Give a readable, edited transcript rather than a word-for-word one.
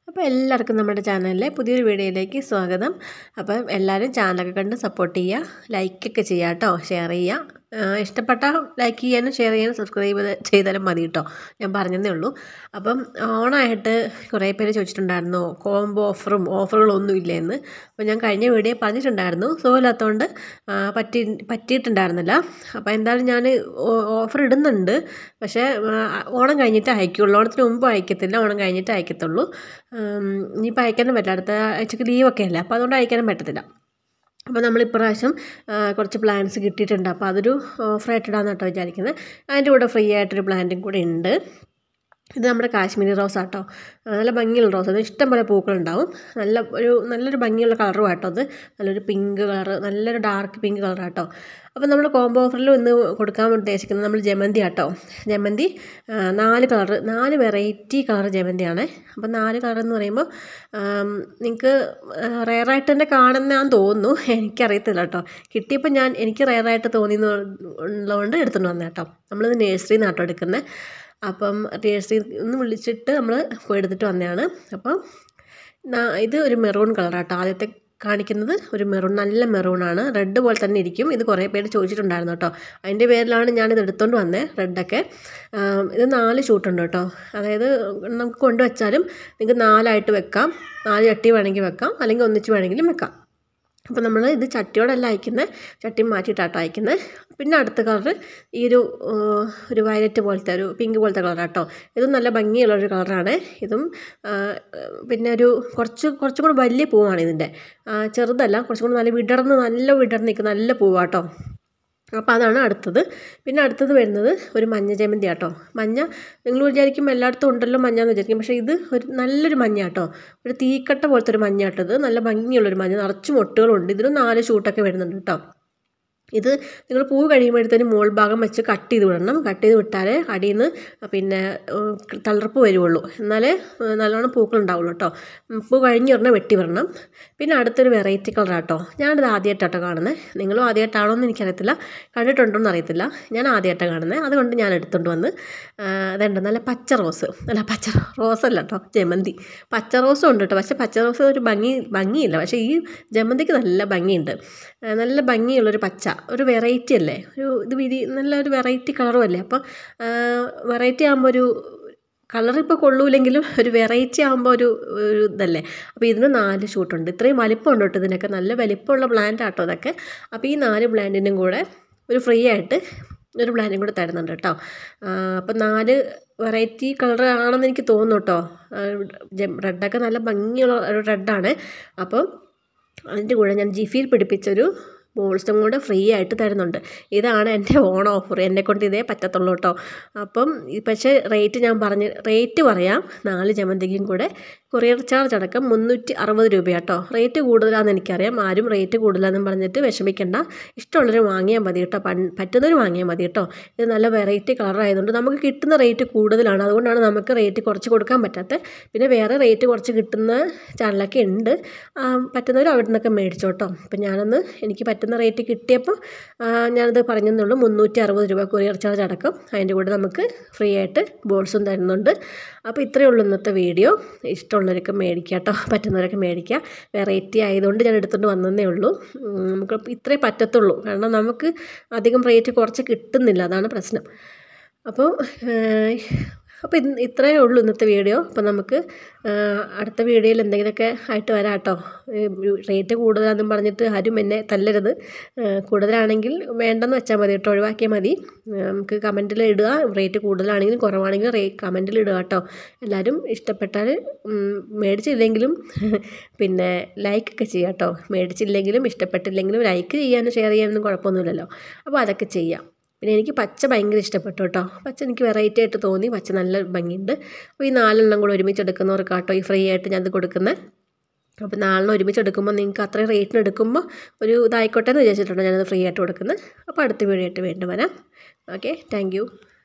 അപ്പോൾ എല്ലാവർക്കും നമ്മുടെ ചാനലിലെ പുതിയൊരു വീഡിയോയിലേക്ക് സ്വാഗതം. അപ്പം എല്ലാവരും ചാനലൊക്കെ കണ്ട് സപ്പോർട്ട് ചെയ്യുക, ലൈക്കൊക്കെ ചെയ്യുക കേട്ടോ, ഷെയർ ചെയ്യുക. ഇഷ്ടപ്പെട്ടാൽ ലൈക്ക് ചെയ്യാനും ഷെയർ ചെയ്യാനും സബ്സ്ക്രൈബ് ചെയ്താലും മതി കേട്ടോ, ഞാൻ പറഞ്ഞതേ ഉള്ളൂ. അപ്പം ഓണമായിട്ട് കുറേ പേര് ചോദിച്ചിട്ടുണ്ടായിരുന്നു കോംബോ ഓഫറുകളൊന്നും ഇല്ലയെന്ന്. അപ്പോൾ ഞാൻ കഴിഞ്ഞ വീഡിയോ പറഞ്ഞിട്ടുണ്ടായിരുന്നു, സുഖമില്ലാത്തതുകൊണ്ട് പറ്റിയിട്ടുണ്ടായിരുന്നില്ല. അപ്പോൾ എന്തായാലും ഞാൻ ഓഫർ ഇടുന്നുണ്ട്, പക്ഷേ ഓണം കഴിഞ്ഞിട്ട് അയക്കുള്ളൂ. ഓണത്തിന് മുമ്പ് അയക്കത്തില്ല, ഓണം കഴിഞ്ഞിട്ട് അയക്കത്തുള്ളൂ. ഇനിയിപ്പോൾ അയക്കാനും പറ്റില്ല, അടുത്ത ആഴ്ചക്ക് ലീവൊക്കെ അല്ലേ, അപ്പോൾ അതുകൊണ്ട് അയക്കാനും പറ്റത്തില്ല. അപ്പോൾ നമ്മൾ ഇപ്രാവശ്യം കുറച്ച് പ്ലാന്റ്സ് കിട്ടിയിട്ടുണ്ട്. അപ്പോൾ അതൊരു ഓഫറായിട്ടിടാന്ന് കേട്ടോ വിചാരിക്കുന്നത്. അതിൻ്റെ കൂടെ ഫ്രീ ആയിട്ടൊരു പ്ലാന്റും കൂടെ ഉണ്ട്. ഇത് നമ്മുടെ കാശ്മീരി റോസ് ആട്ടോ, നല്ല ഭംഗിയുള്ള റോസ്. അത് ഇഷ്ടംപോലെ പൂക്കളുണ്ടാവും. നല്ലൊരു ഭംഗിയുള്ള കളറും ആട്ടോ. അത് നല്ലൊരു പിങ്ക് കളർ, നല്ലൊരു ഡാർക്ക് പിങ്ക് കളറാട്ടോ. അപ്പോൾ നമ്മൾ കോംബോ ഓഫറിൽ ഇന്ന് കൊടുക്കാൻ ഉദ്ദേശിക്കുന്നത് നമ്മൾ ജമന്തി ആട്ടോ. ജമന്തി 4 വെറൈറ്റി കളർ ജമന്തിയാണ്. അപ്പോൾ 4 കളർ എന്ന് പറയുമ്പോൾ നിങ്ങൾക്ക് റെയറായിട്ട് തന്നെ കാണുന്നതാണെന്ന് തോന്നുന്നു, എനിക്കറിയത്തില്ല കേട്ടോ. കിട്ടിയപ്പോൾ എനിക്ക് റെയറായിട്ട് തോന്നിയെന്നുള്ളതുകൊണ്ട് എടുത്തുകൊണ്ട് വന്നേ കേട്ടോ. നമ്മളിത് നേഴ്സറിയിൽ നിന്നാട്ടോ എടുക്കുന്നത്. അപ്പം നേഴ്സറിയിൽ നിന്ന് വിളിച്ചിട്ട് നമ്മൾ പോയി എടുത്തിട്ട് വന്നതാണ്. അപ്പം ഇത് ഒരു മെറൂൺ കളറാട്ടോ. ആദ്യത്തെ കാണിക്കുന്നത് ഒരു മെറൂൺ, നല്ല മെറൂണാണ്, റെഡ് പോലെ തന്നെ ഇരിക്കും. ഇത് കുറേ പേര് ചോദിച്ചിട്ടുണ്ടായിരുന്നു കേട്ടോ, അതിൻ്റെ പേരിലാണ് ഞാനിത് എടുത്തുകൊണ്ട് വന്നത്. റെഡൊക്കെ ഇത് 4 ഷൂട്ടുണ്ട് കേട്ടോ. അതായത് നമുക്ക് കൊണ്ടുവച്ചാലും നിങ്ങൾക്ക് 4 വെക്കാം, 4 ചട്ടി വേണമെങ്കിൽ വെക്കാം, അല്ലെങ്കിൽ ഒന്നിച്ച് വേണമെങ്കിലും വെക്കാം. അപ്പോൾ നമ്മൾ ഇത് ചട്ടിയോടല്ല അയക്കുന്നത്, ചട്ടി മാറ്റിയിട്ടാട്ടോ അയക്കുന്നത്. പിന്നെ അടുത്ത കളറ് ഈ ഒരു വയലറ്റ് പോലത്തെ, ഒരു പിങ്ക് പോലത്തെ കളറാട്ടോ. ഇതും നല്ല ഭംഗിയുള്ളൊരു കളറാണ്. ഇതും പിന്നെ കുറച്ചും കൂടെ വലിയ പൂവാണ് ഇതിൻ്റെ, ചെറുതല്ല, കുറച്ചും കൂടെ നല്ല വിടർന്ന് നിൽക്കുന്ന നല്ല പൂവാട്ടോ. അപ്പോൾ അതാണ് അടുത്തത്. പിന്നെ അടുത്തത് വരുന്നത് ഒരു മഞ്ഞ ജമന്തി ആട്ടോ. മഞ്ഞ നിങ്ങൾ വിചാരിക്കും എല്ലായിടത്തും ഉണ്ടല്ലോ മഞ്ഞയെന്ന് വിചാരിക്കും, പക്ഷേ ഇത് നല്ലൊരു മഞ്ഞ ആട്ടോ, ഒരു തീക്കട്ട പോലത്തെ ഒരു മഞ്ഞ ആട്ടോ. ഇത് നല്ല ഭംഗിയുള്ളൊരു മഞ്ഞ, നിറച്ച് മൊട്ടുകളുണ്ട്. ഇതിന് 4 ഷൂട്ടൊക്കെ വരുന്നുണ്ട് കേട്ടോ. ഇത് നിങ്ങൾ പൂ കഴിയുമ്പോഴത്തേനും മോൾ ഭാഗം വെച്ച് കട്ട് ചെയ്ത് വിടണം. കട്ട് ചെയ്ത് വിട്ടാലേ അടിയിൽ നിന്ന് പിന്നെ തളർപ്പ് വരുള്ളൂ, എന്നാലേ നല്ലോണം പൂക്കൾ ഉണ്ടാവുള്ളൂ കേട്ടോ. പൂ കഴിഞ്ഞ് പറഞ്ഞാൽ വെട്ടി വരണം. പിന്നെ അടുത്തൊരു വെറൈറ്റി കളറാട്ടോ. ഞാനിത് ആദ്യമായിട്ടാട്ടോ കാണുന്നത്. നിങ്ങളും ആദ്യമായിട്ടാണോ എന്ന് എനിക്കറിയത്തില്ല, കണ്ടിട്ടുണ്ടോ എന്ന് അറിയത്തില്ല. ഞാൻ ആദ്യമായിട്ടാണ് കാണുന്നത്, അതുകൊണ്ട് ഞാൻ എടുത്തുകൊണ്ട് വന്ന്. അതുണ്ട് നല്ല പച്ച റോസ്, പച്ച റോസല്ല കേട്ടോ, ജമന്തി. പച്ച റോസും ഉണ്ട് കേട്ടോ, പക്ഷേ പച്ച റോസ് ഒരു ഭംഗിയില്ല. പക്ഷേ ഈ ജമന്തിക്ക് നല്ല ഭംഗിയുണ്ട്, നല്ല ഭംഗിയുള്ളൊരു പച്ച, ഒരു വെറൈറ്റി അല്ലേ, നല്ലൊരു വെറൈറ്റി കളറും അല്ലേ. അപ്പോൾ വെറൈറ്റി ആകുമ്പോൾ ഒരു കളർ ഇപ്പോൾ കൊള്ളൂല്ലെങ്കിലും ഒരു വെറൈറ്റി ആകുമ്പോൾ ഒരു ഇതല്ലേ. അപ്പോൾ ഇതിന് 4 ഷൂട്ടുണ്ട്. ഇത്രയും വലിപ്പമുണ്ട് കേട്ടോ ഇതിനൊക്കെ, നല്ല വലിപ്പമുള്ള പ്ലാന്റ് ആട്ടോ അതൊക്കെ. അപ്പോൾ ഈ 4 പ്ലാന്റിനും കൂടെ ഒരു ഫ്രീ ആയിട്ട് ഒരു പ്ലാന്റും കൂടെ തരുന്നുണ്ട് കേട്ടോ. അപ്പോൾ 4 വെറൈറ്റി കളർ ആണെന്ന് എനിക്ക് തോന്നുന്നു കേട്ടോ. റെഡൊക്കെ നല്ല ഭംഗിയുള്ള ഒരു റെഡാണ്. അപ്പം അതിൻ്റെ കൂടെ ഞാൻ ജിഫിയിൽ പിടിപ്പിച്ചൊരു ബോൾസും കൂടെ ഫ്രീ ആയിട്ട് തരുന്നുണ്ട്. ഇതാണ് എൻ്റെ ഓൺ ഓഫർ, എന്നെക്കൊണ്ട് ഇതേ പറ്റത്തുള്ളൂ കേട്ടോ. അപ്പം പക്ഷേ റേറ്റ് പറയാം. 4 ജമന്തിക്കും കൂടെ കൊറിയർ ചാർജ് അടക്കം 360 രൂപയാട്ടോ. റേറ്റ് കൂടുതലാണെന്ന് എനിക്കറിയാം, ആരും റേറ്റ് കൂടുതലാണെന്ന് പറഞ്ഞിട്ട് വിഷമിക്കേണ്ട. ഇഷ്ടമുള്ളവർ വാങ്ങിയാൽ മതി കേട്ടോ, പറ്റുന്നവർ വാങ്ങിയാൽ മതി കേട്ടോ. ഇത് നല്ല വെറൈറ്റി കളറായതുകൊണ്ട് നമുക്ക് കിട്ടുന്ന റേറ്റ് കൂടുതലാണ്, അതുകൊണ്ടാണ് നമുക്ക് റേറ്റ് കുറച്ച് കൊടുക്കാൻ പറ്റാത്തത്. പിന്നെ വേറെ റേറ്റ് കുറച്ച് കിട്ടുന്ന ചാനലൊക്കെ ഉണ്ട്, പറ്റുന്നവർ അവിടെ നിന്നൊക്കെ മേടിച്ചോട്ടോ. അപ്പം എനിക്ക് പറ്റുന്ന റേറ്റ് കിട്ടിയപ്പോൾ ഞാനത് പറഞ്ഞെന്നുള്ളൂ. 360 രൂപ കൊറിയർ ചാർജ് അടക്കം. അതിൻ്റെ കൂടെ നമുക്ക് ഫ്രീ ആയിട്ട് ബോൾസും തരുന്നുണ്ട്. അപ്പോൾ ഇത്രയേ ഉള്ളൂ ഇന്നത്തെ വീഡിയോ. ഇഷ്ടമുള്ളവരൊക്കെ മേടിക്കുക കേട്ടോ, പറ്റുന്നവരൊക്കെ മേടിക്കുക. വെറൈറ്റി ആയതുകൊണ്ട് ഞാൻ എടുത്തുകൊണ്ട് വന്നതേ ഉള്ളൂ. നമുക്ക് ഇത്രേ പറ്റത്തുള്ളൂ, കാരണം നമുക്ക് അധികം റേറ്റ് കുറച്ച് കിട്ടുന്നില്ല, അതാണ് പ്രശ്നം. അപ്പോൾ ഇത്രയേ ഉള്ളൂ ഇന്നത്തെ വീഡിയോ. അപ്പോൾ നമുക്ക് അടുത്ത വീഡിയോയിൽ എന്തെങ്കിലുമൊക്കെ ആയിട്ട് വരാം കേട്ടോ. റേറ്റ് കൂടുതലാണെന്നും പറഞ്ഞിട്ട് ആരും എന്നെ തല്ലരുത്. കൂടുതലാണെങ്കിൽ വേണ്ടെന്ന് വെച്ചാൽ മതി കേട്ടോ, ഒഴിവാക്കിയാൽ മതി. നമുക്ക് കമൻറ്റിൽ ഇടുക, റേറ്റ് കൂടുതലാണെങ്കിലും കുറവാണെങ്കിലും കമൻറ്റിൽ ഇടുക കേട്ടോ. എല്ലാവരും ഇഷ്ടപ്പെട്ടാൽ മേടിച്ചില്ലെങ്കിലും പിന്നെ ലൈക്കൊക്കെ ചെയ്യുക കേട്ടോ. മേടിച്ചില്ലെങ്കിലും ഇഷ്ടപ്പെട്ടില്ലെങ്കിലും ലൈക്ക് ചെയ്യാനും ഷെയർ ചെയ്യാനൊന്നും കുഴപ്പമൊന്നുമില്ലല്ലോ. അപ്പോൾ അതൊക്കെ ചെയ്യാം. പിന്നെ എനിക്ക് പച്ച ഭയങ്കര ഇഷ്ടപ്പെട്ടു കേട്ടോ. പച്ച എനിക്ക് വെറൈറ്റി ആയിട്ട് തോന്നി, പച്ച നല്ല ഭംഗിയുണ്ട്. അപ്പോൾ ഈ 4 കൂടെ ഒരുമിച്ച് എടുക്കുന്നവർക്ക് കേട്ടോ ഈ ഫ്രീ ആയിട്ട് ഞാനത് കൊടുക്കുന്നത്. അപ്പോൾ 4 ഒരുമിച്ച് എടുക്കുമ്പോൾ നിങ്ങൾക്ക് അത്രയും റേറ്റിന് എടുക്കുമ്പോൾ ഒരു ഇതായിക്കോട്ടെ എന്ന് വിചാരിച്ചിട്ടാണ് ഞാനത് ഫ്രീ ആയിട്ട് കൊടുക്കുന്നത്. അപ്പോൾ അടുത്ത വീഡിയോ ആയിട്ട് വീണ്ടും വരാം. Okay, thank U.